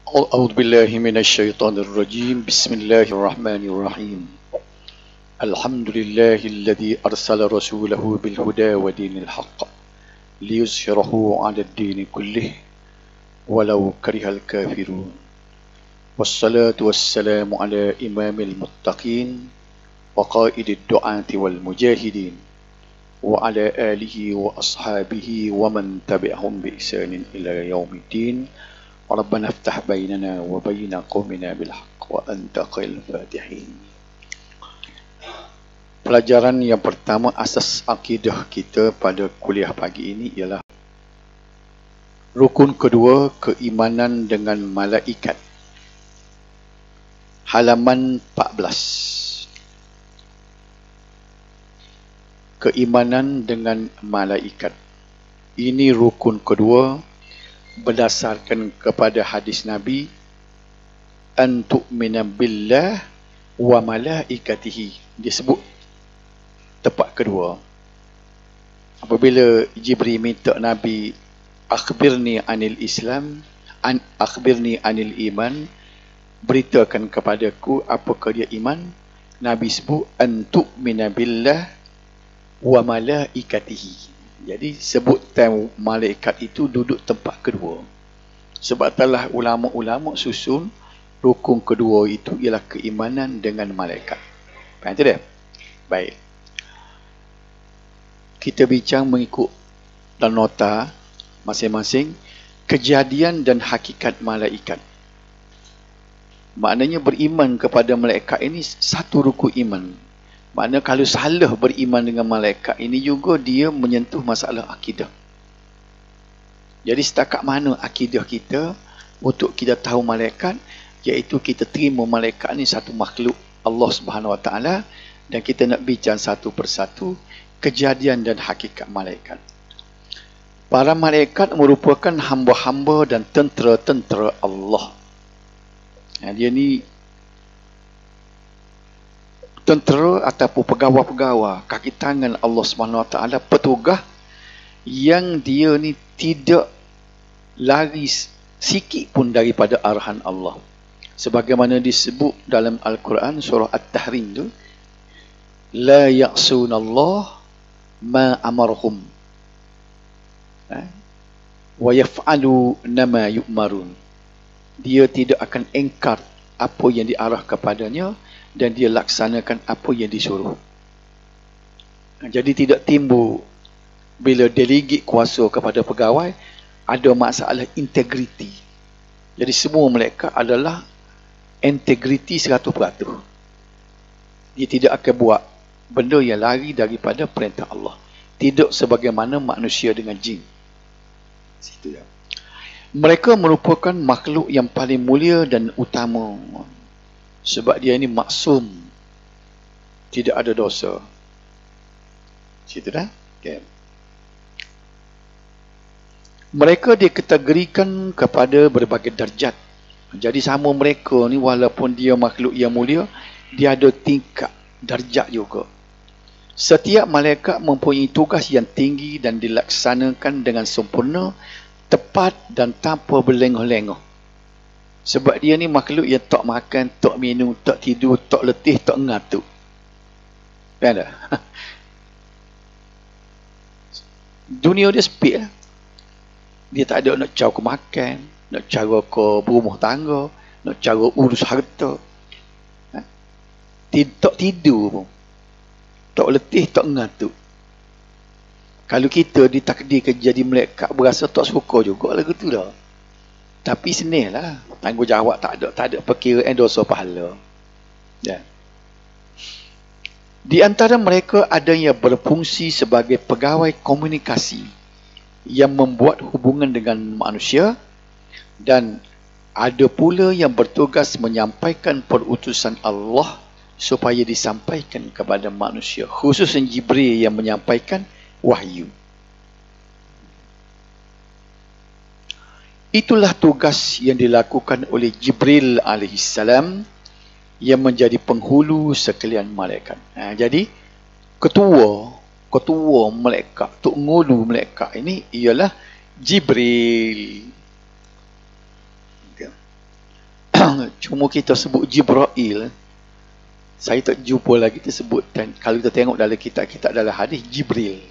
أعوذ بالله من الشيطان الرجيم بسم الله الرحمن الرحيم الحمد لله الذي أرسل رسوله بالهدى ودين الحق ليظهره على الدين كله ولو كره الكافرون والصلاة والسلام على إمام المتقين وقائد الدعاة والمجاهدين وعلى آله وأصحابه ومن تبعهم بإحسان إلى يوم الدين ربنا افتح بيننا وبين قومنا بالحق وأنت خير الفاتحين. Pelajaran yang pertama asas akidah kita pada kuliah pagi ini ialah rukun kedua, keimanan dengan malaikat. Halaman 14. Keimanan dengan malaikat. Ini rukun kedua berdasarkan kepada hadis Nabi an tu'mina billah wa malaikatihi. Disebut tempat kedua apabila Jibril minta Nabi akhbirni anil Islam, akhbirni anil iman, beritakan kepadaku apakah dia iman. Nabi sebut an tu'mina billah wa malaikatihi. Jadi sebut time malaikat itu duduk tempat kedua. Sebab telah ulama-ulama susun rukun kedua itu ialah keimanan dengan malaikat. Faham tak? Baik. Kita bincang mengikut dalam nota masing-masing kejadian dan hakikat malaikat. Maknanya beriman kepada malaikat ini satu rukun iman. Maknanya kalau salah beriman dengan malaikat ini juga dia menyentuh masalah akidah. Jadi setakat mana akidah kita untuk kita tahu malaikat, iaitu kita terima malaikat ini satu makhluk Allah Subhanahu Wa Taala, dan kita nak bincang satu persatu kejadian dan hakikat malaikat. Para malaikat merupakan hamba-hamba dan tentera-tentera Allah. Dia ni tentera ataupun pegawai-pegawai kaki tangan Allah SWT, petugas yang dia ni tidak lari sikit pun daripada arahan Allah. Sebagaimana disebut dalam Al-Quran surah At-Tahrim tu, la ya'sunallah ma amarhum wa yaf'alu nama yu'marun. Dia tidak akan engkar apa yang diarah kepadanya dan dia laksanakan apa yang disuruh. Jadi tidak timbul bila delegate kuasa kepada pegawai ada masalah integriti. Jadi semua mereka adalah integriti 100%. Dia tidak akan buat benda yang lari daripada perintah Allah. Tidak sebagaimana manusia dengan jin. Situ ya. Mereka merupakan makhluk yang paling mulia dan utama. Sebab dia ini maksum, tidak ada dosa. Situ dah. Okay. Mereka dikategorikan kepada berbagai darjat. Jadi sama mereka ni walaupun dia makhluk yang mulia, dia ada tingkat darjat juga. Setiap malaikat mempunyai tugas yang tinggi dan dilaksanakan dengan sempurna, tepat dan tanpa berlengah-lengah. Sebab dia ni makhluk yang tak makan, tak minum, tak tidur, tak letih, tak ngantuk. Kan tak? Dunia dia sempit lah. Dia tak ada nak cara ke makan, nak cara ke berumah tangga, nak cara urus harta. Tak tidur pun. Tak letih, tak ngantuk. Kalau kita ditakdirkan jadi malaikat, berasa tak suka juga lagu tu dah. Tapi senih lah. Tanggungjawab tak ada perkiraan dosa pahala. Ya. Di antara mereka ada yang berfungsi sebagai pegawai komunikasi yang membuat hubungan dengan manusia, dan ada pula yang bertugas menyampaikan perutusan Allah supaya disampaikan kepada manusia. Khususnya Jibril yang menyampaikan wahyu. Itulah tugas yang dilakukan oleh Jibril alaihissalam yang menjadi penghulu sekalian malaikat. Jadi ketua malaikat, tok ngulu malaikat ini ialah Jibril. Cuma kita sebut Jibril. Saya tak jumpa lagi tersebut. Dan kalau kita tengok dalam kitab-kitab dalam hadis, Jibril.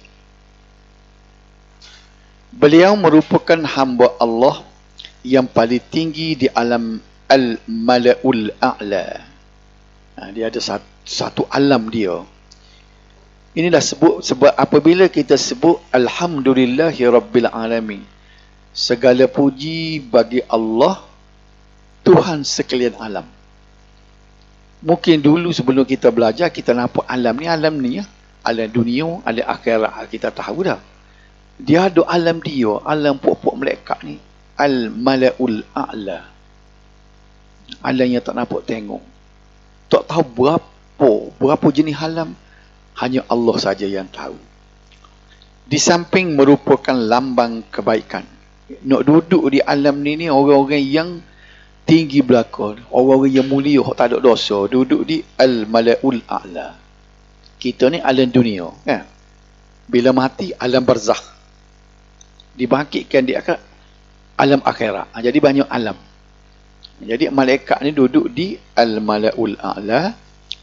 Beliau merupakan hamba Allah yang paling tinggi di alam Al-Mala'ul A'la. Dia ada satu alam dia. Inilah sebab apabila kita sebut Alhamdulillahi Rabbil Alamin. Segala puji bagi Allah, Tuhan sekalian alam. Mungkin dulu sebelum kita belajar, kita nampak alam ni ya. Alam dunia, alam akhirat, kita tahu dah. Dia ada alam dia, alam pokok malaikat ni. Al-Mala'ul A'la. Alam yang tak nampak tengok. Tak tahu berapa jenis alam. Hanya Allah saja yang tahu. Di samping merupakan lambang kebaikan. Nak duduk di alam ni orang-orang yang tinggi belakang. Orang-orang yang mulia, tak ada dosa. Duduk di Al-Mala'ul A'la. Kita ni alam dunia. Kan? Bila mati, alam barzakh. Dibangkitkan di alam akhirat. Jadi banyak alam. Jadi malaikat ni duduk di Al-Mala'ul A'la.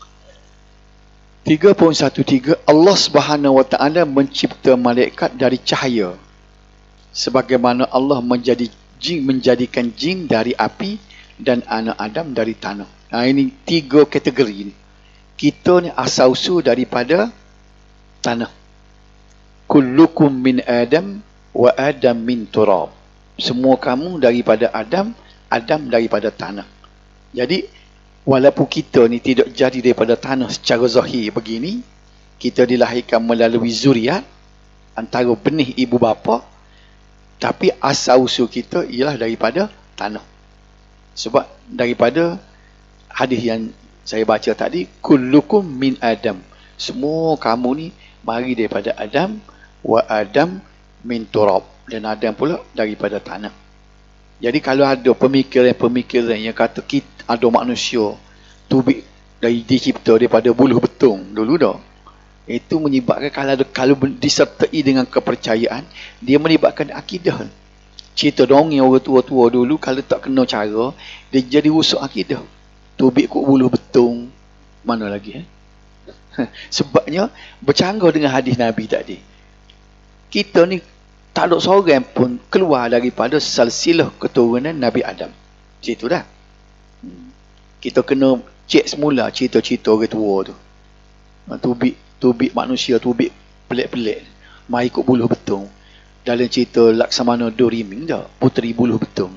3.13 Allah Subhanahu Wa Ta'ala mencipta malaikat dari cahaya. Sebagaimana Allah menjadikan jin dari api dan anak Adam dari tanah. Ini 3 kategori ni. Kita ni asal-usul daripada tanah. Kullukum min Adam wa Adam min turab. Semua kamu daripada Adam, Adam daripada tanah. Jadi walaupun kita ni tidak jadi daripada tanah secara zahir begini, kita dilahirkan melalui zuriat antara benih ibu bapa, tapi asal usul kita ialah daripada tanah. Sebab daripada hadis yang saya baca tadi, kullukum min Adam. Semua kamu ni mari daripada Adam, wa Adam min turab, dan Adam pula daripada tanah. Jadi kalau ada pemikiran-pemikiran yang kata kita ada manusia tubik dicipta daripada buluh betung dulu dah, itu menyebabkan kalau disertai dengan kepercayaan, dia menyebabkan akidah. Cerita dongeng orang tua-tua dulu, kalau tak kena cara, dia jadi rusak akidah. Tubik kok buluh betung, mana lagi sebabnya bercanggah dengan hadis Nabi tadi. Kita ni tak ada seorang pun keluar daripada silsilah keturunan Nabi Adam. Situ dah. Kita kena cek semula cerita-cerita orang tua tu. Tubik manusia, tubik pelik-pelik. Mai ikut buluh betung. Dalam cerita Laksamana Doriming dah, puteri buluh betung.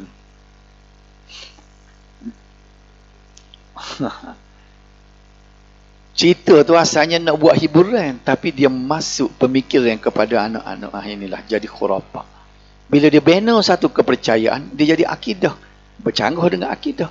Cerita tu asalnya nak buat hiburan, tapi dia masuk pemikiran kepada anak-anak inilah jadi khurafat. Bila dia bina satu kepercayaan, dia jadi akidah, bercanggah dengan akidah.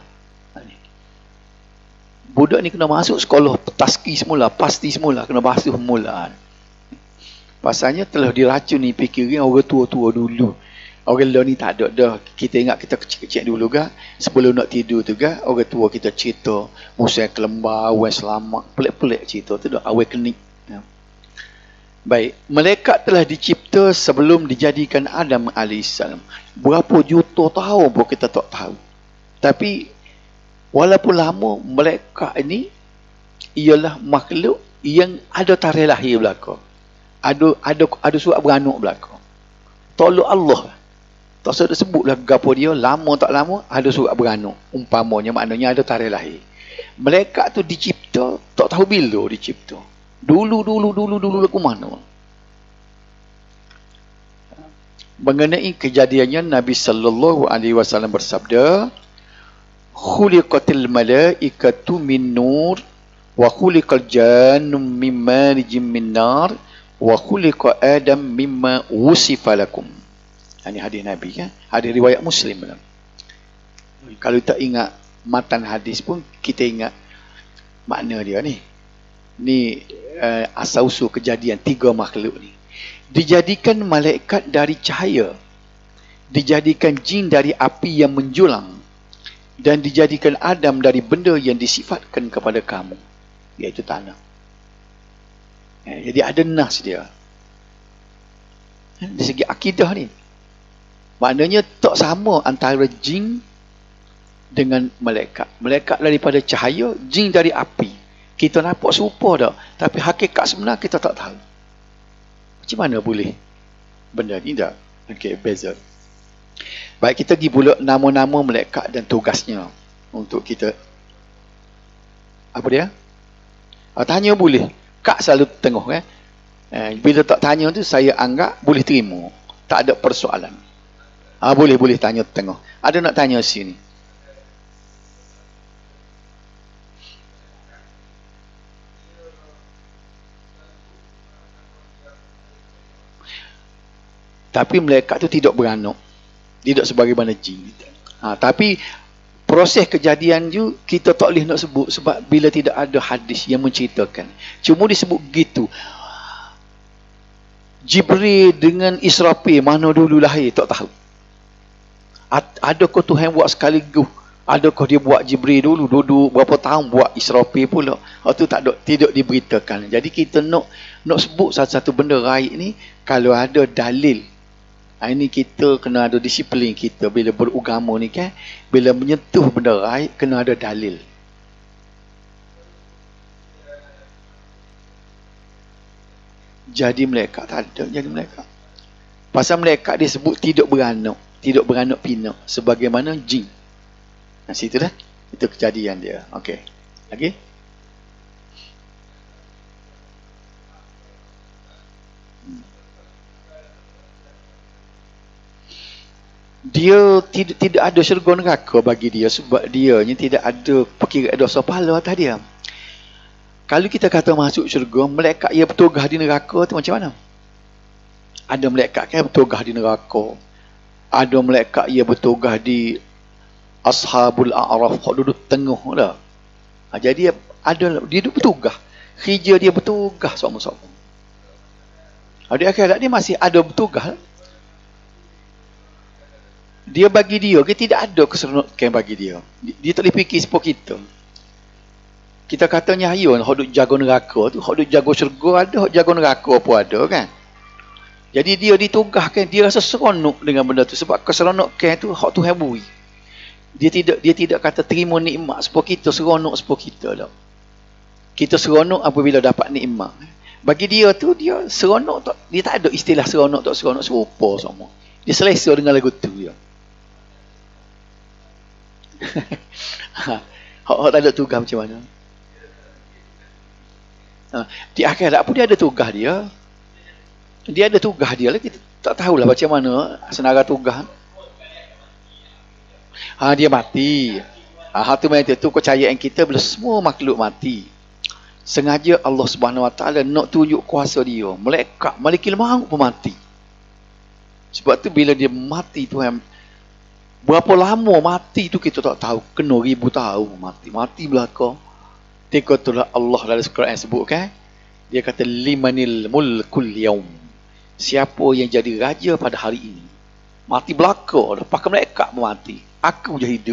Budak ni kena masuk sekolah taski semula, pasti semula, kena basuh mula. Pasalnya telah diracuni fikiran orang tua-tua dulu. Orang lain ni tak ada dah. Kita ingat kita kecil-kecil dulu kan, sebelum nak tidur tu kan, orang tua kita cerita musim kelembar, awan selamat, pelik-pelik cerita tu dah awakening. Ya. Baik, malaikat telah dicipta sebelum dijadikan Adam AS. Berapa juta tahun pun kita tak tahu. Tapi walaupun lama, malaikat ini ialah makhluk yang ada tarikh lahir belaka. Ada surat beranak belaka. Tolong Allah. Tak usah sebutlah gapo dia, lama tak lama ada surat beranak. Umpamanya maknanya ada tarikh lahir. Malaikat tu dicipta, tak tahu bila dicipta. Dulu ke mana. Mengenai kejadiannya, Nabi sallallahu alaihi wasallam bersabda, khuliqatil malaikatu min nur wa khuliqal jannu min marijim min nar wa khuliqa Adam mimma wusifa lakum. Ini hadis Nabi kan? Hadis riwayat Muslim. Kalau tak ingat matan hadis pun, kita ingat makna dia ni. Ni asal-usul kejadian 3 makhluk ni. Dijadikan malaikat dari cahaya. Dijadikan jin dari api yang menjulang. Dan dijadikan Adam dari benda yang disifatkan kepada kamu, iaitu tanah. Jadi ada nas dia. Dari segi akidah ni. Maknanya tak sama antara jin dengan malaikat. Malaikat daripada cahaya, jin dari api. Kita nampak serupa dah, tapi hakikat sebenar kita tak tahu. Macam mana boleh benda ni dah? Okey, beza. Baik, kita pergi pula nama-nama malaikat dan tugasnya untuk kita. Apa dia? Tanya boleh. Kak selalu tengok bila tak tanya tu saya anggap boleh terima. Tak ada persoalan. Boleh tanya tengok. Ada nak tanya sini? Tapi malaikat tu tidak beranak. Tidak sebagaimana jin. Tapi proses kejadian tu kita tak boleh nak sebut sebab bila tidak ada hadis yang menceritakan. Cuma disebut begitu. Jibril dengan Israfil mana dulu lahir tak tahu. Adakah Tuhan buat sekaligus? Adakah dia buat Jibril dulu duduk berapa tahun buat Israfil pula? Itu tidak diberitakan. Jadi kita nak sebut satu-satu benda raib ni kalau ada dalil. Ini kita kena ada disiplin kita bila beragama ni kan. Bila menyentuh benda raib kena ada dalil. Jadi malaikat tak ada jadi malaikat. Pasal malaikat disebut tidak beranak pinak sebagaimana jin. Situ dah. Itu kejadian dia. Okey. Lagi? Dia tidak ada syurga neraka bagi dia sebab dia ni tidak ada perkiraan dosa pahala atas dia. Kalau kita kata masuk syurga, malaikat ia bertugas di neraka tu macam mana? Ada malaikat kan bertugas di neraka. Ada malaikat ia bertugas di Ashabul A'raf, duduk tengah dah. Jadi dia bertugas. Kerja dia bertugas sama-sama. Di akhirat dia masih ada bertugas. Dia bagi dia tidak ada keseronokan bagi dia. Dia tak boleh fikir seperti kita. Kita katanya ayo hok duk jaga neraka tu, hok duk jaga syurga ada, hok jaga neraka pun ada kan. Jadi dia ditugaskan, dia rasa seronok dengan benda tu sebab keseronokan tu hak Tuhan beri. Dia tidak kata terima nikmat seperti kita, seronok seperti kita dah. Kita seronok apabila dapat nikmat. Bagi dia tu dia seronok tak, dia tak ada istilah seronok tak seronok, serupa semua. Dia selesa dengan lagu tu dia. Hak tak ada tugas macam mana? Di akhirat pun dia ada tugas dia. Dia ada tugas dia lah. Kita tak tahulah macam mana senara tugas. Dia mati. Hatu mati tu kepercayaan kita bila semua makhluk mati. Sengaja Allah Subhanahu Wa Taala nak tunjuk kuasa dia. Malaikat Malikul Maut pun mati. Sebab tu bila dia mati Tuhan, berapa lama mati tu kita tak tahu. Kena 1000 tahun mati belaka. Tengok tu Allah dalam Al-Quran sebut kan. Dia kata limanil mulkul yaum. Siapa yang jadi raja pada hari ini. Mati belaka dah. Pakai malaikat pun mati. Aku je hidup.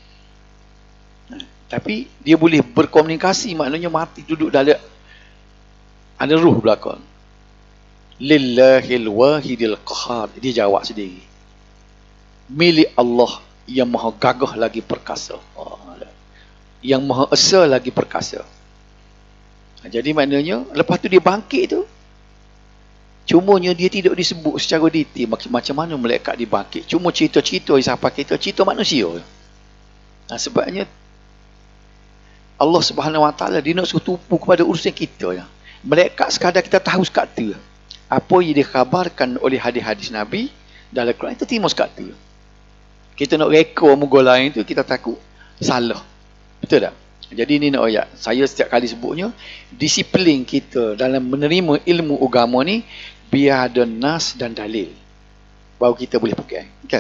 Tapi dia boleh berkomunikasi, maknanya mati duduk dalam ada ruh belakang. Lillahil wahidil qahar. Dia jawab sendiri. Milik Allah yang maha gagah lagi perkasa. Yang maha esa lagi perkasa. Jadi maknanya lepas tu dia bangkit tu, cumanya dia tidak disebut secara detail macam mana malaikat dibangkit. Cuma cerita-cerita siapa kita, cerita manusia. Sebabnya Allah Subhanahu Wa Taala dia nak suruh tumpu kepada urusan kita ya. Malaikat sekadar kita tahu sekata apa yang dikhabarkan oleh hadis-hadis Nabi dalam Al-Quran itu terima sekata. Kita nak reka muka lain tu kita takut salah. Betul tak? Jadi ini nak ayat. Saya setiap kali sebutnya disiplin kita dalam menerima ilmu agama ni biar ada nas dan dalil. Baru kita boleh pakai. Kan?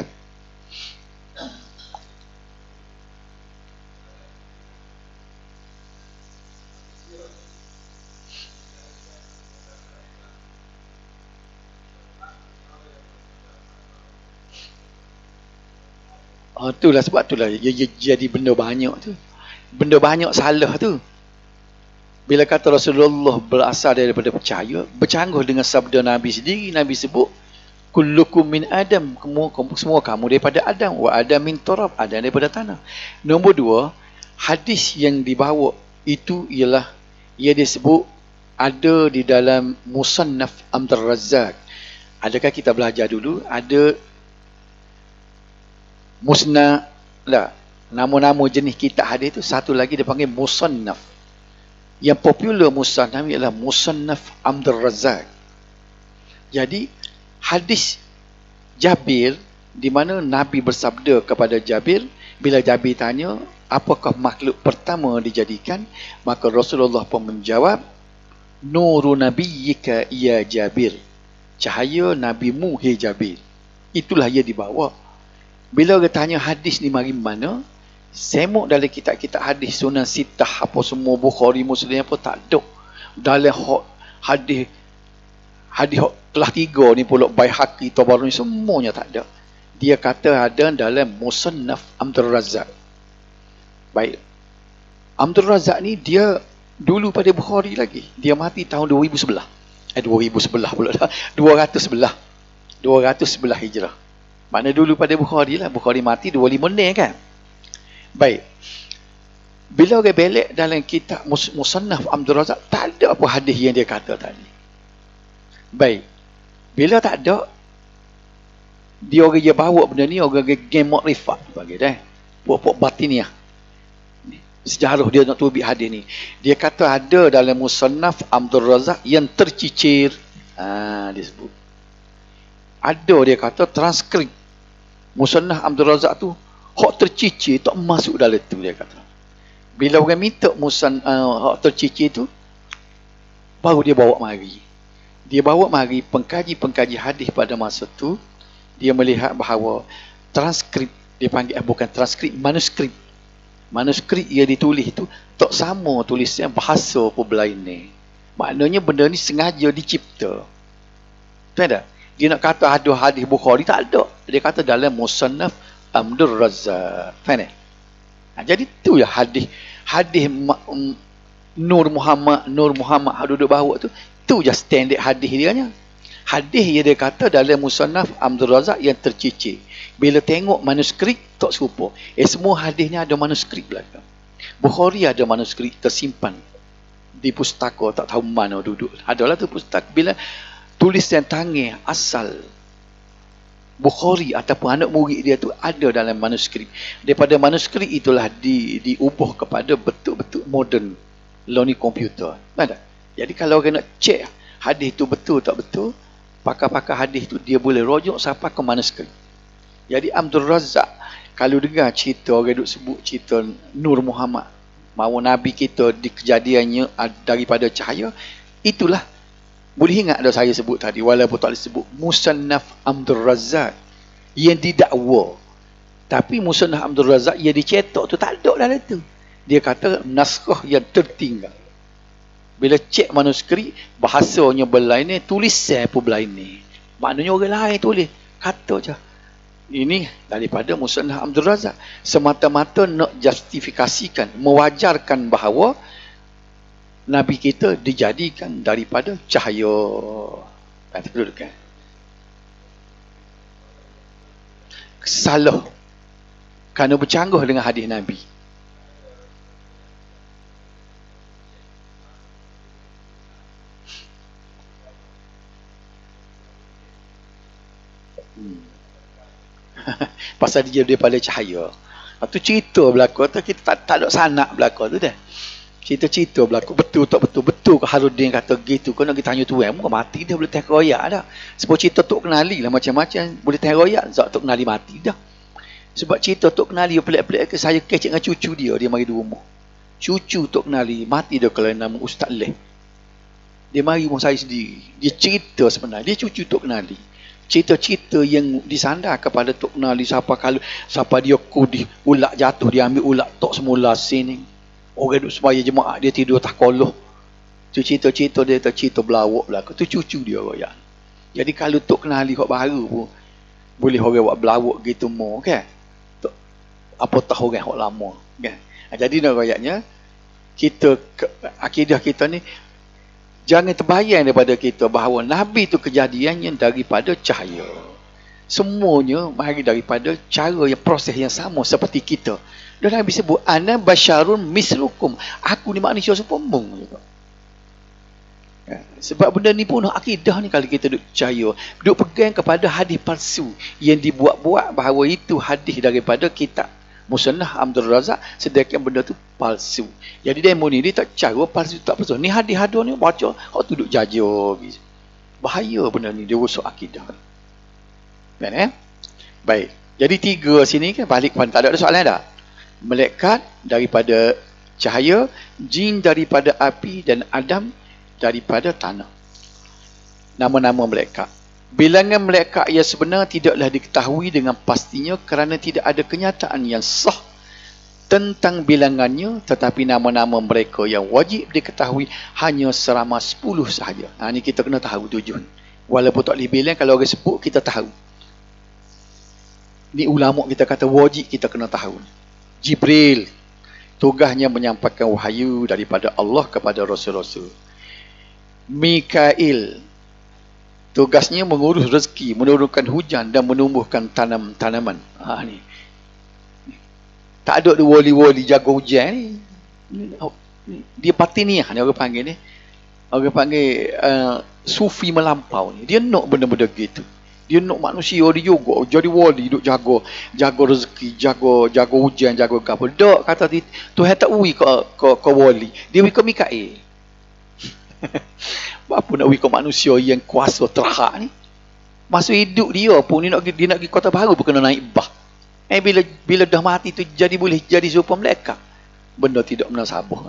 Itulah sebab itulah jadi benda banyak tu. Benda banyak salah tu. Bila kata Rasulullah berasal daripada percaya, bercanggah dengan sabda Nabi sendiri, Nabi sebut kullukum min Adam, semua kamu daripada Adam, wa Adam min turab, Adam daripada tanah. Nombor dua, hadis yang dibawa itu ialah ia disebut ada di dalam Musannaf Abdul Razzaq. Adakah kita belajar dulu? Ada musnad lah, nama-nama jenis kitab hadis itu. Satu lagi dipanggil Musannaf. Yang popular Musannaf ialah Musannaf Abdul Razzaq. Jadi hadis Jabir, di mana Nabi bersabda kepada Jabir, bila Jabir tanya apakah makhluk pertama dijadikan, maka Rasulullah pun menjawab, nuru nabiyyika ya Jabir, cahaya nabimu hai Jabir. Itulah ia dibawa. Bila dia tanya hadis ni mari mana, semuk dalam kitab-kitab hadis Sunan Sittah apa semua, Bukhari, Muslim apa tak ada. Dalam hadis kelas 3 ni pula, Baihaqi, Tabarani, semuanya tak ada. Dia kata ada dalam Musannaf Abdul Razzaq. Baik. Abdul Razzaq ni dia dulu pada Bukhari lagi. Dia mati tahun 2011. 2011 pula dah. 211 Hijrah. Mana dulu pada Bukhari lah. Bukhari mati 25 ni kan. Baik. Bila orang belek dalam kitab Musannaf Abdul Razzaq, tak ada apa hadis yang dia kata tadi. Baik. Bila tak ada, dia orang dia bawa benda ni, orang game makrifat bagi dah. Pokok batiniah. Sejarah dia nak tubik hadis ni. Dia kata ada dalam Musannaf Abdul Razzaq yang tercicir. Dia sebut. Ada dia kata transkrip Musannaf Abdul Razzaq tu hak tercicir tak masuk dalam tu, dia kata. Bila orang minta hak tercicir tu, baru dia bawa mari. Dia bawa mari pengkaji-pengkaji hadis pada masa tu, dia melihat bahawa transkrip, dia panggil bukan transkrip, manuskrip. Manuskrip yang ditulis tu tak sama tulisnya bahasa apa lain ni. Maknanya benda ni sengaja dicipta. Tahu tak? Dia nak kata ada hadis Bukhari, tak ada. Dia kata dalam Musannaf Abdul Razzaq. Faham tak? Jadi tu ya hadis Nur Muhammad duduk bawa tu je standard hadis dia nya. Hadis yang dia kata dalam Musannaf Abdul Razzaq yang tercicir. Bila tengok manuskrip tak serupa. Semua hadisnya ada manuskrip belakang. Bukhari ada manuskrip tersimpan di pustaka, tak tahu mana duduk. Adalah tu pustaka. Bila tulisan tangan asal Bukhari ataupun anak murid dia tu ada dalam manuskrip. Daripada manuskrip itulah diubah kepada betul-betul modern learning komputer. Ada. Jadi kalau orang nak cek hadis tu betul tak betul, pakar-pakar hadis tu dia boleh rujuk sampai ke manuskrip. Jadi Abdul Razzaq, kalau dengar cerita orang duk sebut cerita Nur Muhammad, mahu Nabi kita di kejadiannya daripada cahaya, itulah. Boleh ingat dah saya sebut tadi, walaupun tak boleh sebut Musannaf Abdul Razzaq yang didakwa. Tapi Musannaf Abdul Razzaq yang dicetak tu tak ada dalam tu. Dia kata naskah yang tertinggal. Bila cek manuskrip, bahasanya berlain ni, tulisan pun berlain ni. Maknanya orang lain tulis. Kata je. Ini daripada Musannaf Abdul Razzaq. Semata-mata nak justifikasikan, mewajarkan bahawa Nabi kita dijadikan daripada cahaya. Nanti dulu kan. Salah. Kerana bercanggah dengan hadis Nabi. Pasal dia daripada cahaya. Itu cerita berlaku. Kita tak ada sanak berlaku tu dah. Cerita-cerita berlaku. Betul tak betul. Betul ke Harudin kata gitu. Kau nak kita tanya tuan. Muka mati dia boleh teh royak dah. Sebab cerita Tok Kenali lah macam-macam. Boleh teh royak. Sebab Tok Kenali mati dah. Sebab cerita Tok Kenali pelik-pelik ke saya kecek dengan cucu dia. Dia mari di rumah. Cucu Tok Kenali mati dia kalau nama Ustaz Leh. Dia mari rumah saya sendiri. Dia cerita sebenarnya. Dia cucu Tok Kenali. Cerita-cerita yang disandar kepada Tok Kenali. Siapa dia kudih. Ulak jatuh. Dia ambil ulak tok semula sini. Orang duduk semaya jemaah, dia tidur tak koloh. Tu cerita-cerita dia, cerita belawak belakang. Tu cucu dia royak. Jadi kalau Tok Kenali hak baru pun, boleh orang buat belawak gitu mau kan. Apa tahu orang hak lama kan. Jadi nak royaknya, akidah kita ni, jangan terbayang daripada kita bahawa Nabi tu kejadiannya daripada cahaya. Semuanya mari daripada cara yang proses yang sama seperti kita. Dan Nabi sebut, ana basyarun mislukum. Aku ni manusia seumpama juga. Sebab benda ni pun akidah ni, kalau kita duk percaya, duk pegang kepada hadis palsu yang dibuat-buat bahawa itu hadis daripada kitab Musannaf Abdul Razak, sedangkan benda tu palsu. Jadi demo ni dia tak cara palsu tak palsu. Ni hadis-hadis ni baca, hak tu duk jaja. Bahaya benda ni, dia rosak akidah. Kan Baik. Jadi 3 sini kan balik kepada, tak ada soalan dah. Malaikat daripada cahaya, jin daripada api, dan Adam daripada tanah. Nama-nama malaikat. Bilangan malaikat yang sebenar tidaklah diketahui dengan pastinya kerana tidak ada kenyataan yang sah tentang bilangannya, tetapi nama-nama mereka yang wajib diketahui hanya seramai 10 sahaja. Ini kita kena tahu tujuan. Walaupun tak boleh bilang, kalau orang sebut kita tahu. Ni ulama kita kata wajib kita kena tahu. Jibril tugasnya menyampaikan wahyu daripada Allah kepada rasul-rasul. Mikail tugasnya mengurus rezeki, menurunkan hujan dan menumbuhkan tanaman. Ni. Tak ada wali-wali jaga hujan ni. Dia batiniah ni orang panggil ni. Orang panggil sufi melampau ni. Dia nak benda-benda gitu. Dia nak manusia dia juga jadi wali, duk jaga rezeki, jaga hujan, jaga apa. Dak kata Tuhan tak ui ke wali. Dia ui ke Mikail. Apa nak ui ke manusia yang kuasa terhak ni? Masa hidup dia pun dia nak pergi kota baru pun kena naik bah. Bila dah mati tu boleh jadi serupa malaikat. Benda tidak menasabah.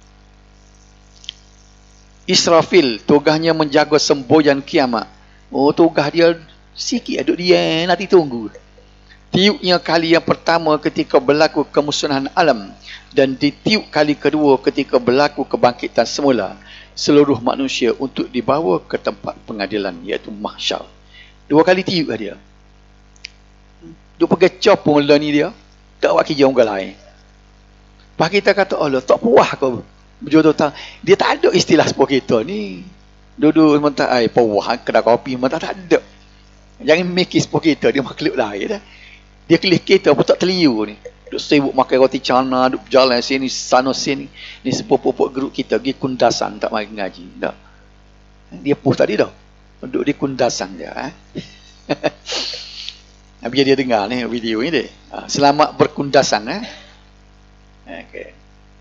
Israfil tugasnya menjaga semboyan kiamat. Oh, tugas dia sikit duduk dia, nanti tunggu. Tiupnya kali yang pertama ketika berlaku kemusnahan alam, dan ditiup kali kedua ketika berlaku kebangkitan semula seluruh manusia untuk dibawa ke tempat pengadilan, iaitu mahsyar. 2 kali tiup dia. Dia pergi copong mula ni dia, tak buat kerja orang lain. Lepas kita kata, Allah, tak puas kau berjodoh tang. Dia tak ada istilah seperti kita ni. Duduk mentah air, puas, kedai kopi, mentah tak ada. Jangan mikir seperti kita, dia makhluk lain dah. Dia kelih kita pun tak terliu ni. Duk sibuk makan roti cana, duk jalan sini, sana sini. Ni sepupuk grup kita, pergi kundasan, tak mari ngaji. Tak. Dia post tadi dah. Duduk di kundasan dia. Biar dia dengar ni video ni dia. Selamat berkundasan. Okay.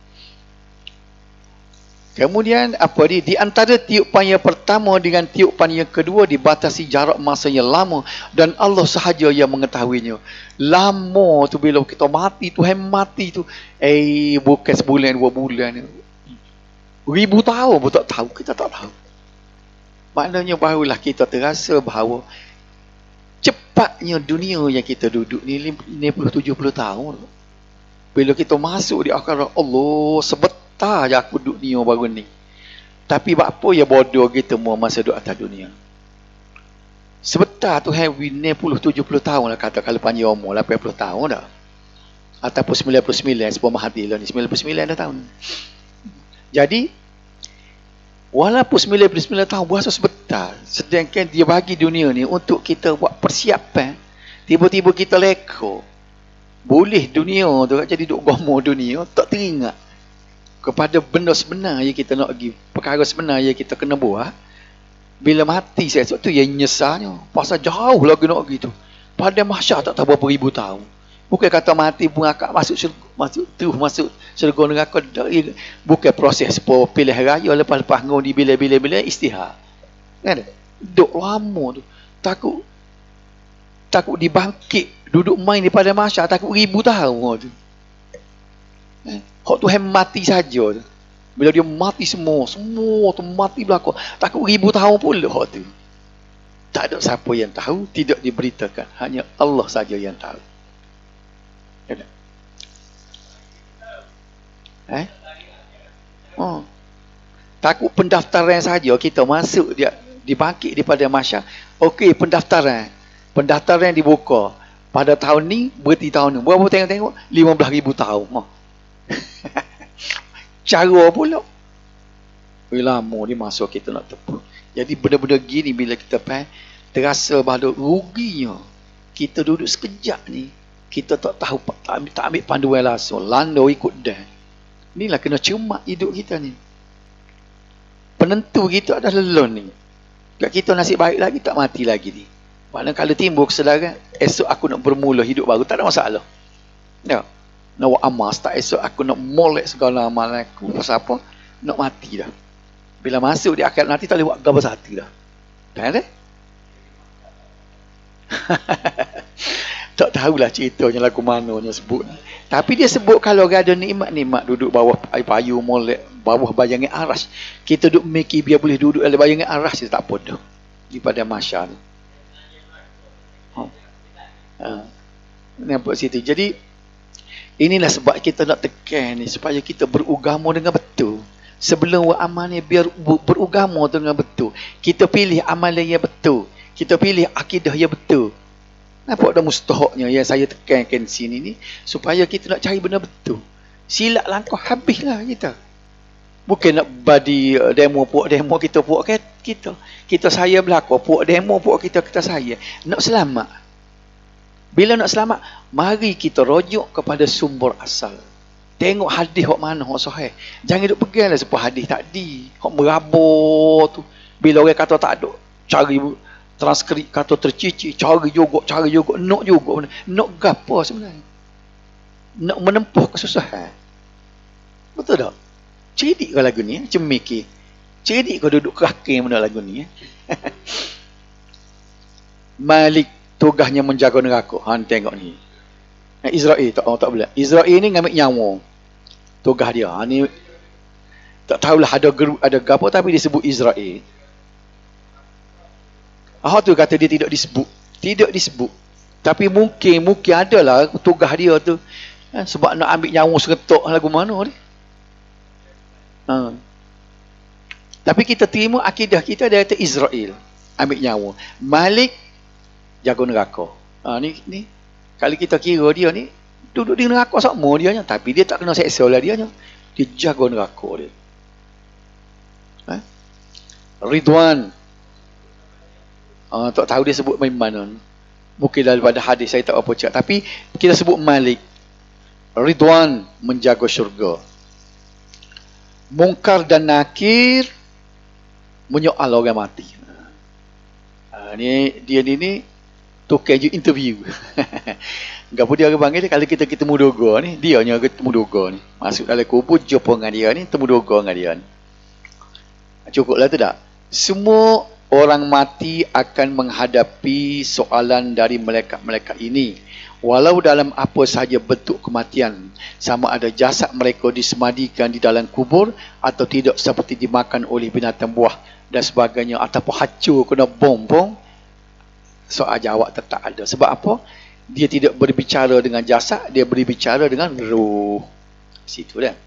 Kemudian apa dia? Di antara tiupan yang pertama dengan tiupan yang kedua dibatasi jarak masa yang lama, dan Allah sahaja yang mengetahuinya. Lama tu bila kita mati tu, mati tu. Bukan sebulan 2 bulan. 1000 tahun pun tak tahu, kita tak tahu. Maknanya barulah kita terasa bahawa cepatnya dunia yang kita duduk ni 50-70 tahun. Bila kita masuk di akhirat, Allah sebentar je aku duduk dunia baru ni. Tapi apa ya bodoh kita mau masa duduk atas dunia. Sebentar tu 50-70 tahun lah kata, kalau panjang umur 80 tahun dah. Ataupun 99 sebab mahadi lah ni, 99 dah tahun. Jadi walaupun 99 tahun berasa sebentar, sedangkan dia bagi dunia ni untuk kita buat persiapan. Tiba-tiba kita leka. Boleh dunia tu jadi duk gomo dunia, tak teringat kepada benda sebenar yang kita nak pergi, perkara sebenar yang kita kena buat. Bila mati saya tu yang nyesalnya, pasal jauh lagi nak pergi tu. Pada mahsyar tak tahu berapa ribu tahun. Bukan kata mati pun akak masuk syurga neraka. Bukan proses pilih raya lepas-lepas ngau di bila-bila istihar. Kan? Duk lama tu. Takut dibangkit, duduk main di pada mahsyar, takut 1000 tahun tu. Hak tu mati saja tu. Bila dia mati semua tu mati belakang. Takut 1000 tahun pula hak tu. Tak ada siapa yang tahu, tidak diberitakan. Hanya Allah saja yang tahu. Takut pendaftaran saja kita masuk dia dibangkit daripada mahsyar. Okey, pendaftaran dibuka pada tahun ni, berarti tahun ni berapa, tengok 15,000 tahun. Cara pula lama dia masuk kita nak tepuk. Jadi benda-benda gini bila kita terasa bahawa ruginya Kita duduk sekejap ni, kita tak tahu, tak ambil panduan langsung, lando ikut dah. Inilah kena cermat hidup kita ni. Penentu kita adalah lelon ni. Kat kita nasib baik lagi, tak mati lagi ni. Maknanya kalau timbul kesedaran, esok aku nak bermula hidup baru, tak ada masalah. Ya. Nak buat amal, tak esok aku nak molek segala amalan aku. Pasal apa? Nak mati dah. Bila masuk di akhirat nanti, tak boleh buat gambar satu dah. Tak ada? Tak tahulah ceritanya lagu mananya sebut. Tapi dia sebut kalau ada nikmat-nikmat duduk bawah payu molek, bawah bayangan aras. Kita duduk mikir biar boleh duduk dalam bayangan aras, tak apa dah. Daripada masyarakat. Nampak situ. Jadi inilah sebab kita nak tekan ni, supaya kita berugama dengan betul. Sebelum buat amal ni, biar berugama dengan betul. Kita pilih amalan yang betul. Kita pilih akidah yang betul. Nampak dah mustahaknya yang saya tekankan sini ni, supaya kita nak cari benda betul. Silap langkah habislah kita. Bukan nak badi demo puak demo kita puak kita. Kita saya belakang puak demo puak kita saya. Nak selamat. Bila nak selamat, mari kita rujuk kepada sumber asal. Tengok hadis hok mana hok sahih. Jangan duk peganglah sebuah hadis tadi. Hok merabur tu. Bila orang kata tak ada, cari transkrip kata tercicik, cari juga. Nak juga. Nak gapo sebenarnya? Nak menempuh kesusahan. Betul tak? Cerdik ke lagu ni? Cemiki. Cerdik ke duduk kaki benda lagu ni? Malik tugasnya menjaga neraka. Han tengok ni. Israel tak boleh. Israel ni ngambil nyawa. Tugas dia. Ni tak tahulah ada gapo tapi disebut Israel. Tu kata dia tidak disebut. Tidak disebut. Tapi mungkin adalah tugas dia tu. Sebab nak ambil nyawa seretok lagu mana ni. Tapi kita terima akidah kita dia kata Israel ambil nyawa. Malik jaga neraka. Ni kalau kita kira dia ni duduk di neraka sama dia nya, tapi dia tak kena seksa lah dia nya. Dia jaga neraka dia. Ridwan. Tak tahu dia sebut main mana. Mungkin daripada hadis saya tak apa cakap, tapi kita sebut Malik. Ridwan menjaga syurga. Mungkar dan Nakir menyoal orang mati. Ni tukar je interview. Gapo dia orang panggil dia, kalau kita temu doga ni, dia nya temu doga ni. Masuk dalam kubur jumpa dengan dia ni, temu doga dengan dia ni. Cukuplah tu tak? Semua orang mati akan menghadapi soalan dari malaikat-malaikat ini. Walau dalam apa sahaja bentuk kematian, sama ada jasad mereka disemadikan di dalam kubur atau tidak, seperti dimakan oleh binatang buah dan sebagainya, ataupun hancur kena bom, soal jawab tetap ada. Sebab apa? Dia tidak berbicara dengan jasad, dia berbicara dengan ruh. Situ dah.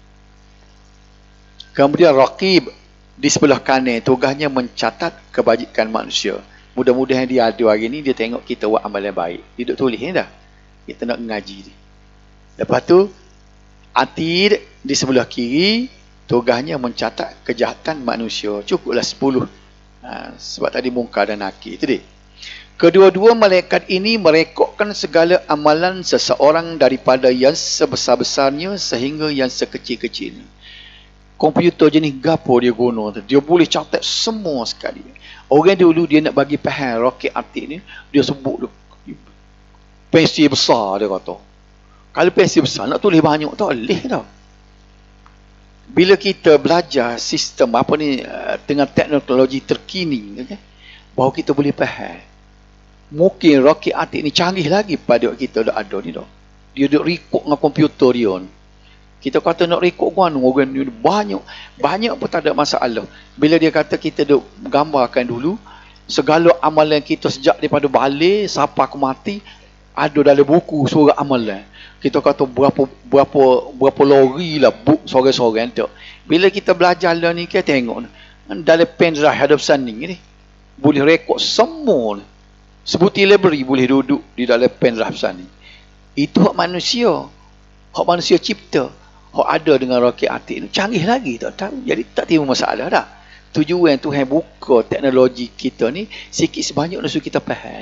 Kemudian Raqib di sebelah kanan, tugasnya mencatat kebajikan manusia. Mudah-mudahan dia ada hari ni, dia tengok kita buat amalan baik. Dia duduk tulis ni dah. Kita nak ngaji ni. Lepas tu, Atid di sebelah kiri, tugasnya mencatat kejahatan manusia. Cukuplah 10. Sebab tadi Mungkar dan Nakir. Itu dia. Kedua-dua malaikat ini merekodkan segala amalan seseorang daripada yang sebesar-besarnya sehingga yang sekecil-kecilnya. Komputer jenis gapo dia guna tu. Dia boleh catat semua sekali. Orang dulu dia nak bagi faham roket Atid ni, dia sebut pensil besar dia kata. Kalau pensil besar nak tulis banyak tak boleh dah. Bila kita belajar sistem apa ni dengan teknologi terkini, okay, bahawa kita boleh faham. Mungkin roket Atid ni canggih lagi pada kita dah ada ni dah. Dia duk record dengan komputer dia ni. Kita kata nak record orang ni banyak pun tak ada masalah. Bila dia kata kita duk gambarkan dulu segala amalan kita sejak daripada balik sampai aku mati ada dalam buku surah amalan. Kita kata berapa lori lah buk sorang-sorang tu. Bila kita belajar lah ni kita tengok dalam pen drive hadap sana ni boleh rekod semua ni. Sebuti library boleh duduk di dalam pen drive sana. Itu hak manusia. Hak manusia cipta. Hak ada dengan roket Atid ni. Canggih lagi tak tahu. Jadi tak timbul masalah dah. Tujuan Tuhan buka teknologi kita ni sikit sebanyak nak suruh kita faham ni.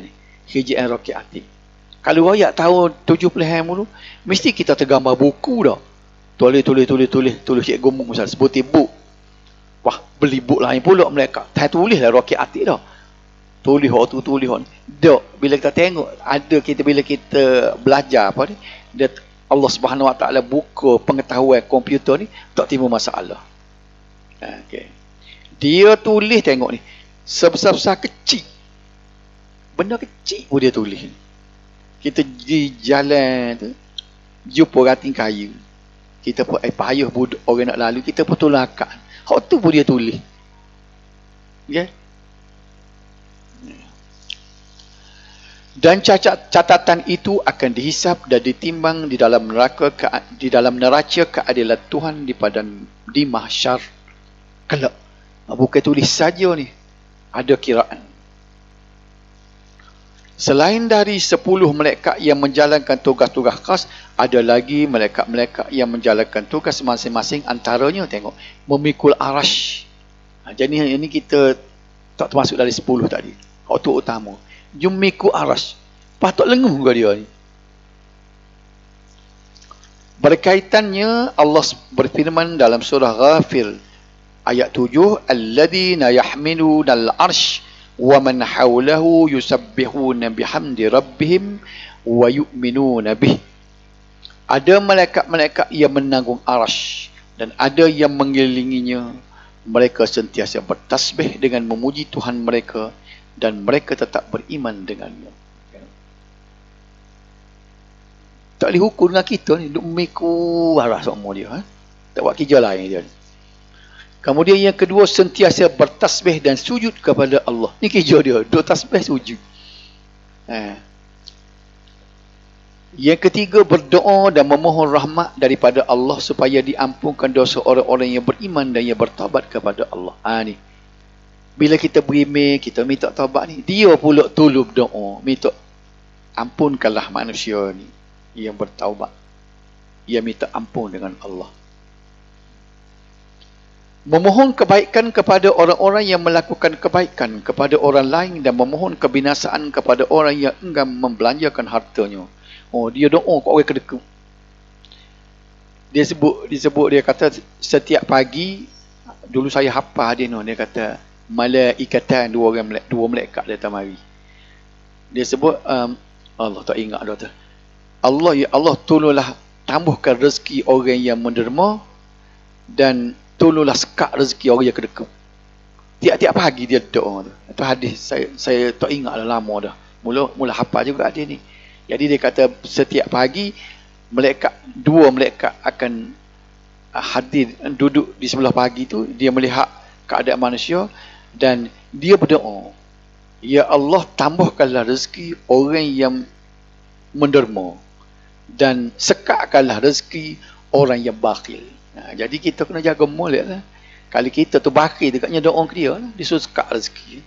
hijaan roket atik. Kalau rakyat tahu 70 mulu, mesti kita tergambar buku dah. Tulis cikgu mung misal sebuti buk. Wah, beli buk lain pula mereka. Tak tulislah roket atik dah. Tulis hok tu, tulis hok. Dok, bila kita tengok ada kita bila kita belajar apa ni, dia Allah Subhanahu Wa Taala buka pengetahuan komputer ni tak timbul masalah. Okey. Dia tulis tengok ni sebesar-besar kecil. Benda kecil pun dia tulis. Kita di jalan tu jumpa rating kayu. Kita pun payah budak orang nak lalu, kita pun tolak akak. Hak tu pun dia tulis. Okey. Dan catatan itu akan dihisap dan ditimbang di dalam neraca keadilan Tuhan di mahsyar kelak. Bukan tulis saja ni, ada kiraan. Selain dari 10 malaikat yang menjalankan tugas-tugas khas, ada lagi malaikat-malaikat yang menjalankan tugas masing-masing, antaranya tengok memikul arash. Jadi ini kita tak termasuk dari 10 tadi. Waktu utama Jumiku aras. Patut lenguh ke dia ni. Berkaitannya Allah berfirman dalam surah Ghafir ayat 7, alladzina yahmiluna al-arsh wa man hawlahu yusabbihuna bihamdi rabbihim wa yu'minuna bih. Ada malaikat-malaikat yang menanggung arash dan ada yang mengelilinginya. Mereka sentiasa bertasbih dengan memuji Tuhan mereka dan mereka tetap beriman dengannya. Tak boleh hukum dengan kita ni, duk memiku arah semua dia. Tak buat kerja lain dia. Kemudian yang kedua, sentiasa bertasbih dan sujud kepada Allah. Ni kerja dia, duk tasbih sujud. Yang ketiga, berdoa dan memohon rahmat daripada Allah supaya diampunkan dosa orang-orang yang beriman dan yang bertaubat kepada Allah. Ni. Bila kita berimeh, kita minta taubat ni, dia pula tolong doa, minta ampunkanlah manusia ni yang bertaubat. Ia minta ampun dengan Allah. Memohon kebaikan kepada orang-orang yang melakukan kebaikan kepada orang lain dan memohon kebinasaan kepada orang yang enggan membelanjakan hartanya. Oh, dia doa kat orang kedekut. Dia kata setiap pagi, dulu saya hafal dia kata malaikatan, dua malaikat datang mari. Dia sebut Allah tak ingat dah tu. Ya Allah, tolonglah tambahkan rezeki orang yang menderma dan tolonglah sekat rezeki orang yang kedekut. Tiap-tiap pagi dia doa tu. Itu hadis saya tak ingat dah lama dah. Mula hafal juga dia ni. Jadi dia kata setiap pagi dua malaikat akan hadir, duduk di sebelah pagi tu, dia melihat keadaan manusia dan dia berdoa, ya Allah, tambahkanlah rezeki orang yang menderma dan sekatkanlah rezeki orang yang bakhil. Jadi kita kena jaga mulut lah. Kalau kita tu bakhil, dekatnya doa ke dia lah, dia suruh sekat rezeki.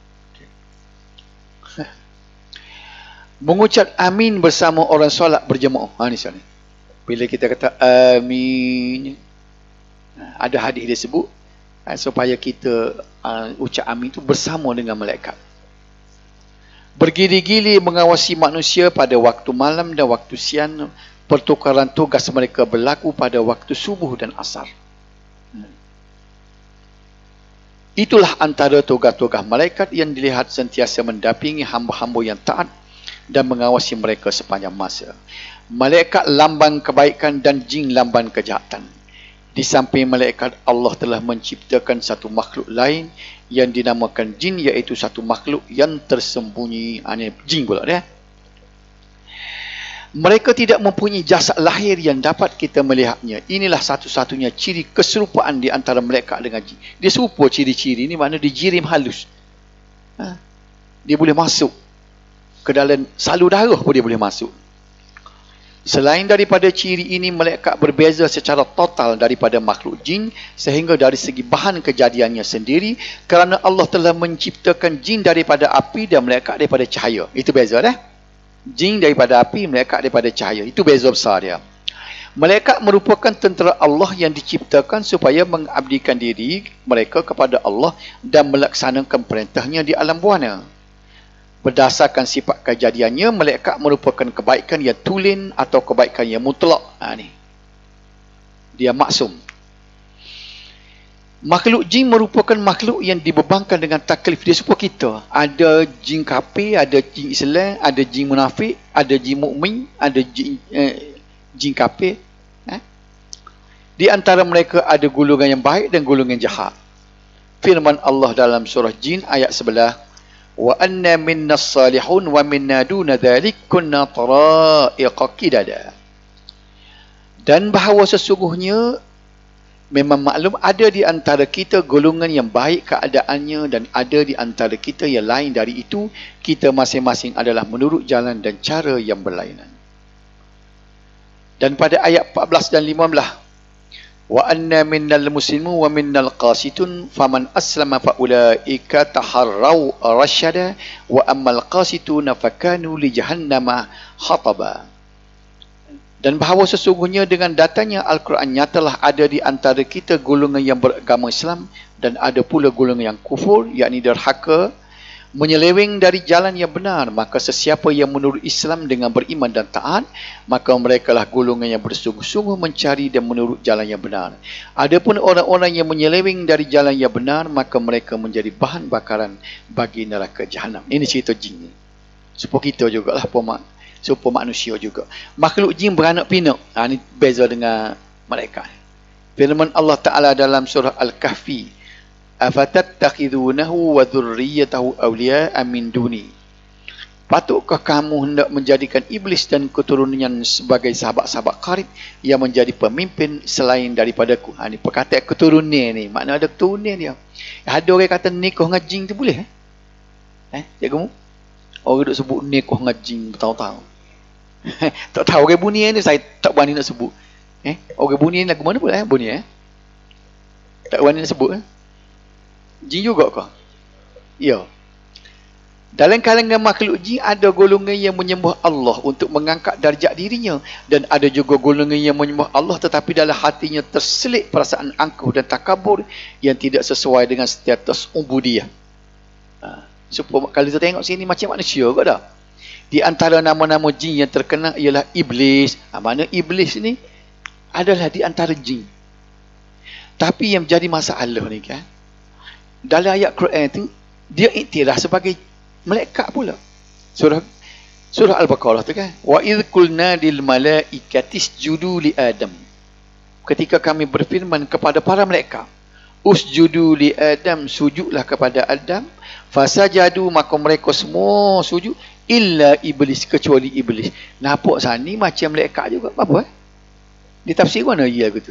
Mengucap amin bersama orang solat berjemaah. Ni soalan. Bila kita kata amin, ada hadis dia sebut supaya kita ucap amin tu bersama dengan malaikat. Bergili-gili mengawasi manusia pada waktu malam dan waktu siang. Pertukaran tugas mereka berlaku pada waktu subuh dan asar. Itulah antara tugas-tugas malaikat yang dilihat sentiasa mendampingi hamba-hamba yang taat dan mengawasi mereka sepanjang masa. Malaikat lambang kebaikan dan jin lambang kejahatan. Di samping malaikat, Allah telah menciptakan satu makhluk lain yang dinamakan jin, iaitu satu makhluk yang tersembunyi. Ini jin pula dia. Mereka tidak mempunyai jasad lahir yang dapat kita melihatnya. Inilah satu-satunya ciri keserupaan di antara malaikat dengan jin. Dia serupa ciri-ciri ini, makna dijirim halus. Dia boleh masuk ke dalam salur darah pun dia boleh masuk. Selain daripada ciri ini, malaikat berbeza secara total daripada makhluk jin sehingga dari segi bahan kejadiannya sendiri, kerana Allah telah menciptakan jin daripada api dan malaikat daripada cahaya. Itu beza dah. Jin daripada api, malaikat daripada cahaya. Itu beza besar dia. Malaikat merupakan tentera Allah yang diciptakan supaya mengabdikan diri mereka kepada Allah dan melaksanakan perintahnya di alam buana. Berdasarkan sifat kejadiannya, malaikat merupakan kebaikan yang tulen atau kebaikan yang mutlak. Ni. Dia maksum. Makhluk jin merupakan makhluk yang dibebankan dengan taklif dia serupa kita. Ada jin kafir, ada jin Islam, ada jin munafik, ada jin mukmin, ada jin kafir. Di antara mereka ada golongan yang baik dan golongan jahat. Firman Allah dalam surah Jin ayat 11, wa anna minnas salihun wa minna duna dhalik kunna tara'iqa qidada. Dan bahawa sesungguhnya memang maklum ada di antara kita golongan yang baik keadaannya dan ada di antara kita yang lain dari itu, kita masing-masing adalah menurut jalan dan cara yang berlainan. Dan pada ayat 14 dan 15, wa anna minnal muslimun wa minnal qasitun faman aslama fa ulaika taharrau rasyada wa ammal qasituna fakanu li jahannama hataba. Dan bahawa sesungguhnya dengan datangnya Al-Quran nyatalah ada di antara kita golongan yang beragama Islam dan ada pula golongan yang kufur, yakni derhaka, menyeleweng dari jalan yang benar. Maka sesiapa yang menurut Islam dengan beriman dan taat, maka merekalah golongan yang bersungguh-sungguh mencari dan menurut jalan yang benar. Adapun orang-orang yang menyeleweng dari jalan yang benar, maka mereka menjadi bahan bakaran bagi neraka jahanam. Ini cerita jin ni. Supaya kita jugalah, supaya manusia juga. Makhluk jin beranak pinak. Ini beza dengan mereka. Firman Allah Ta'ala dalam surah Al-Kahfi, afatattakhidunahu wa dhurriyyatahu awliya'a min duni. Patutkah kamu hendak menjadikan iblis dan keturunannya sebagai sahabat-sahabat karib yang menjadi pemimpin selain daripadaku? Ini perkataan keturunan ni. Makna ada keturunan dia. Ada orang kata nikah dengan jin tu boleh? Cikgu? Orang duk sebut nikah dengan jin bertahun-tahun. Tak tahu orang bunyi ni, saya tak berani nak sebut. Orang bunyi lagu mana pula bunyi? Tak berani nak sebut. Jin juga kah? Ya. Dalam kalangan makhluk jin ada golongan yang menyembah Allah untuk mengangkat darjat dirinya, dan ada juga golongan yang menyembah Allah tetapi dalam hatinya terselit perasaan angkuh dan takabur yang tidak sesuai dengan status ubudiyah. Supaya kalau kita tengok sini macam manusia kot dah. Di antara nama-nama jin yang terkenal ialah iblis. Mana iblis ni adalah di antara jin. Tapi yang menjadi masalah ni kan, dalam ayat Quran tu dia iktiraf sebagai malaikat pula. Surah Al-Baqarah tu kan, wa idh qulna lil malaikati isjudu li Adam. Ketika kami berfirman kepada para malaikat, usjudu li Adam, sujudlah kepada Adam. Fasajadu, maka mereka semua sujud, illa iblis, kecuali iblis. Nampak sani macam malaikat juga. Apa Di tafsir mana ya gitu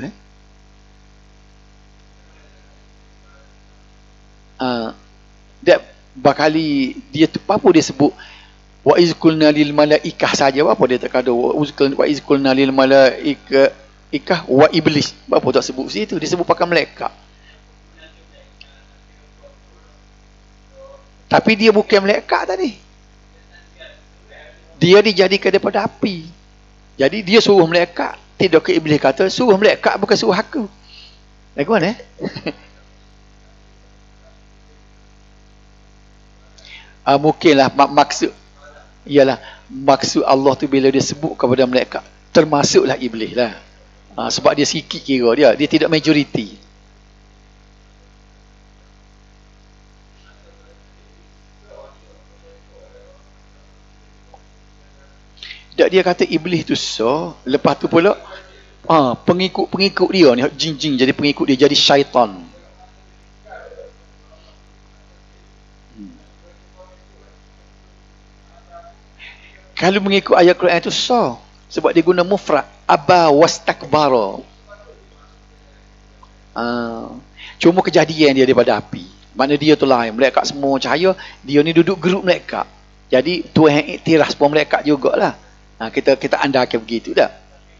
dia bakali dia tu apa dia sebut wa izkulna lil malaikah saja, apa dia tak ada wa izkulna lil malaikah wa iblis, apa tak sebut situ, dia sebut pakai malaikat. Tapi dia bukan malaikat tadi, dia dijadikan daripada api. Jadi dia suruh malaikat, tidak ke iblis kata suruh malaikat, bukan suruh aku. Lagu mana mungkinlah maksud ialah maksud Allah tu bila dia sebut kepada malaikat termasuklah iblis lah. Sebab dia sikit kira dia tidak majoriti. Dia kata iblis tu lepas tu pula pengikut-pengikut dia ni jin-jin jadi pengikut dia, jadi syaitan. Kalau mengikut ayat Quran itu sebab dia guna mufrad, aba wastakbara. Cuma kejadian dia daripada api. Mana dia tu lain, malaikat semua cahaya, dia ni duduk geruk malaikat. Jadi Tuhan iktiraf pun malaikat jugalah. Kita andalkan begitu dah.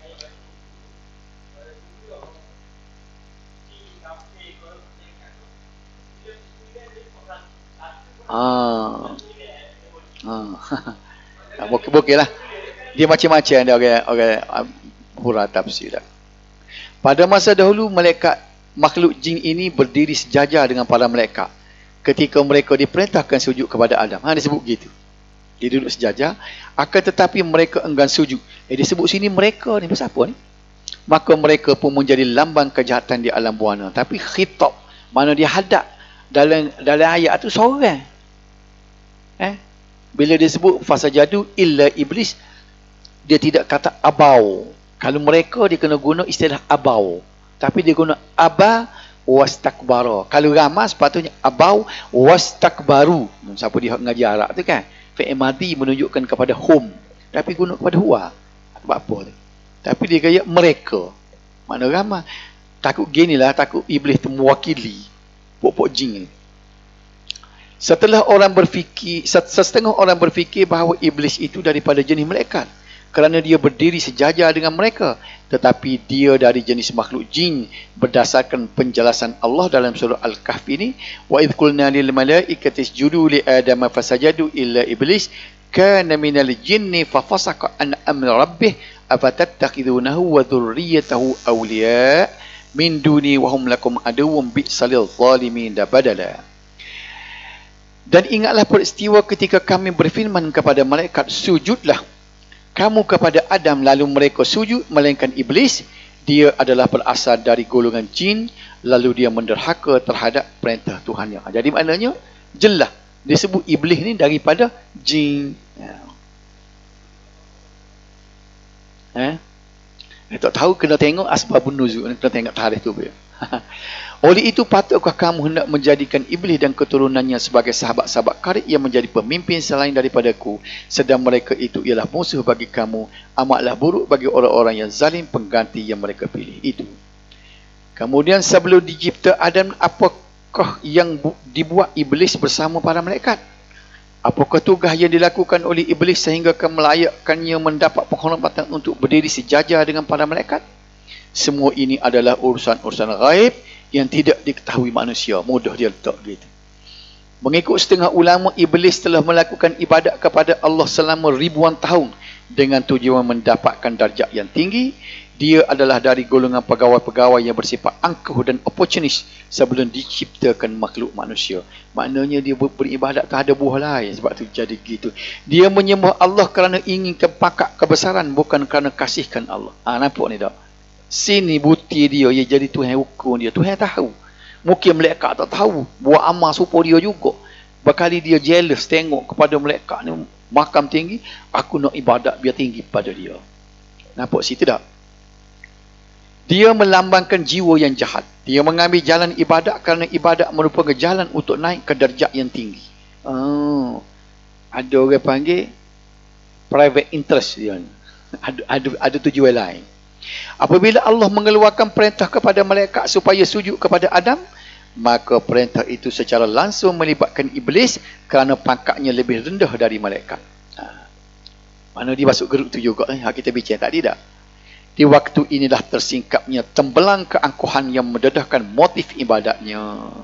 Bokeh lah. Dia macam-macam dia orang huruf tafsir dah. Pada masa dahulu makhluk jin ini berdiri sejajar dengan para malaikat ketika mereka diperintahkan sujud kepada Adam. Dia sebut gitu. Dia duduk sejajar. Akan tetapi mereka enggan sujud. Dia sebut sini mereka ni pasal apa ni? Maka mereka pun menjadi lambang kejahatan di alam buana. Tapi khitab, mana dia hadap dalam ayat tu seorang. Bila dia sebut fasajadu illa iblis, dia tidak kata abau. Kalau mereka dia kena guna istilah abau. Tapi dia guna aba wastakbara. Kalau ramai sepatutnya abau wastakbaru. Siapa dia ngaji Arab tu kan? Fi'il madhi menunjukkan kepada hum. Tapi guna kepada huwa. Sebab apa tu? Tapi dia kaya mereka. Mana ramai. Takut ginilah, takut iblis tu mewakili pokok jin ni. Setengah orang berfikir bahawa iblis itu daripada jenis malaikat, kerana dia berdiri sejajar dengan mereka, tetapi dia dari jenis makhluk jin berdasarkan penjelasan Allah dalam surah Al-Kahfi ini, wa idh qulna lil malaikati isjudu li adama fasajadu illa iblis kana minal jinni fafasaqa an amri rabbih afatattakhidunahu wa dhurriyyatahu awliya min duni wa hum lakum aduwwun bi'salil zalimin badala. Dan ingatlah peristiwa ketika kami berfirman kepada malaikat, sujudlah kamu kepada Adam, lalu mereka sujud melainkan iblis. Dia adalah berasal dari golongan jin, lalu dia menderhaka terhadap perintah Tuhannya. Jadi maknanya jelas dia sebut iblis ni daripada jin. Tak tahu, kena tengok asbabun nuzul, kena tengok tarikh tu. Oleh itu patutkah kamu hendak menjadikan iblis dan keturunannya sebagai sahabat-sahabat karib yang menjadi pemimpin selain daripadaku, sedang mereka itu ialah musuh bagi kamu. Amatlah buruk bagi orang-orang yang zalim pengganti yang mereka pilih itu. Kemudian sebelum dicipta Adam, apakah yang dibuat iblis bersama para malaikat? Apakah tugas yang dilakukan oleh iblis sehingga melayakkannya mendapat penghormatan untuk berdiri sejajar dengan para malaikat? Semua ini adalah urusan-urusan ghaib yang tidak diketahui manusia. Mudah dia letak gitu. Mengikut setengah ulama, iblis telah melakukan ibadat kepada Allah selama ribuan tahun dengan tujuan mendapatkan darjat yang tinggi. Dia adalah dari golongan pegawai-pegawai yang bersifat angkuh dan oportunis sebelum diciptakan makhluk manusia. Maknanya dia beribadat tak ada buah lain, sebab tu jadi gitu. Dia menyembah Allah kerana ingin kepakat kebesaran, bukan kerana kasihkan Allah. Nampak ni tak? Sini bukti dia jadi Tuhan hukum dia. Tuhan tahu. Mungkin malaikat tak tahu. Buat amal supaya dia juga. Berkali dia jealous tengok kepada malaikat ni makam tinggi, aku nak ibadat biar tinggi pada dia. Nampak situ tak? Dia melambangkan jiwa yang jahat. Dia mengambil jalan ibadat kerana ibadat merupakan jalan untuk naik ke darjat yang tinggi. Ada orang panggil private interest dia. Ada tujuan lain. Apabila Allah mengeluarkan perintah kepada malaikat supaya sujud kepada Adam, maka perintah itu secara langsung melibatkan iblis kerana pangkatnya lebih rendah dari malaikat. Mana dia masuk geruk tu juga. Kita bincang tadi tak? Di waktu inilah tersingkapnya tembelang keangkuhan yang mendedahkan motif ibadatnya.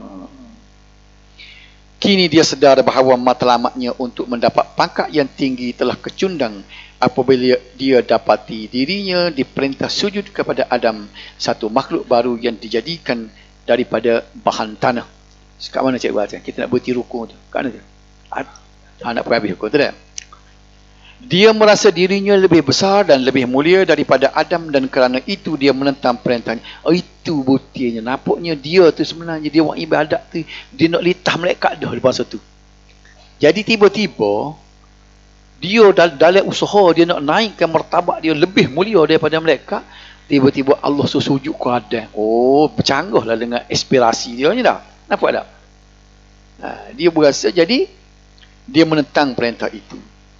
Kini dia sedar bahawa matlamatnya untuk mendapat pangkat yang tinggi telah kecundang apabila dia dapati dirinya diperintah sujud kepada Adam, satu makhluk baru yang dijadikan daripada bahan tanah. Kat mana cikgu baca? Kita nak berhenti rukun tu. Kat mana tu? Nak pergi habis rukun tu dah. Dia merasa dirinya lebih besar dan lebih mulia daripada Adam, dan kerana itu dia menentang perintahnya. Itu buktinya. Nampaknya dia tu sebenarnya dia buat ibadat tu, dia nak litah malaikat dah di masa tu. Jadi tiba-tiba dia dalam usaha dia nak naikkan martabat dia lebih mulia daripada malaikat, tiba-tiba Allah suruh sujud ke Adam. Bercanggahlah dengan aspirasi dia ni dah. Nampak tak? Dia berasa jadi dia menentang perintah itu.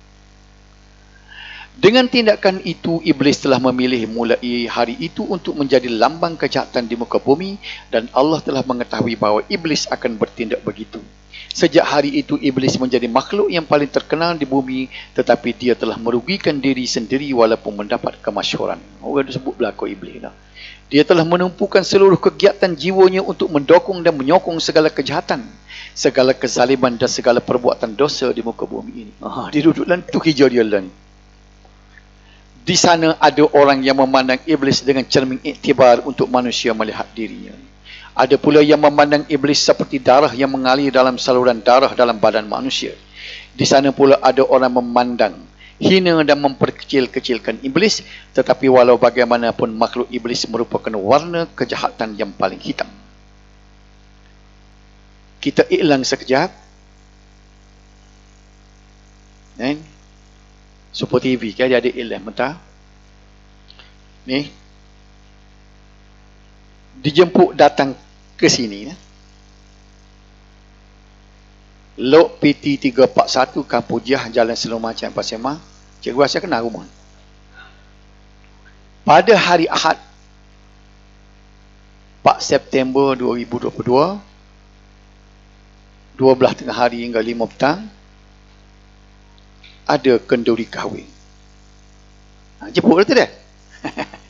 Dengan tindakan itu, iblis telah memilih mulai hari itu untuk menjadi lambang kejahatan di muka bumi, dan Allah telah mengetahui bahawa iblis akan bertindak begitu. Sejak hari itu, iblis menjadi makhluk yang paling terkenal di bumi, tetapi dia telah merugikan diri sendiri walaupun mendapat kemasyhuran. Orang disebut belakang iblis dah. Dia telah menumpukan seluruh kegiatan jiwanya untuk mendokong dan menyokong segala kejahatan, segala kezaliman dan segala perbuatan dosa di muka bumi ini. Dia duduk dalam tu hijau dia lah ni. Di sana ada orang yang memandang iblis dengan cermin iktibar untuk manusia melihat dirinya. Ada pula yang memandang iblis seperti darah yang mengalir dalam saluran darah dalam badan manusia. Di sana pula ada orang memandang hina dan memperkecil-kecilkan iblis, tetapi walau bagaimanapun makhluk iblis merupakan warna kejahatan yang paling hitam. Kita iklan sekejap. Super TV kan dia ada iklan mentah. Ni dijemput datang ke sini. Lok PT 341 Kampujiah, Jalan Selomacan, Pasir Mas. Cikgu rasa kenal rumah. Pada hari Ahad 4 September 2022, 12 tengah hari hingga 5 petang, ada kenduri kahwin. Jemput tu dia.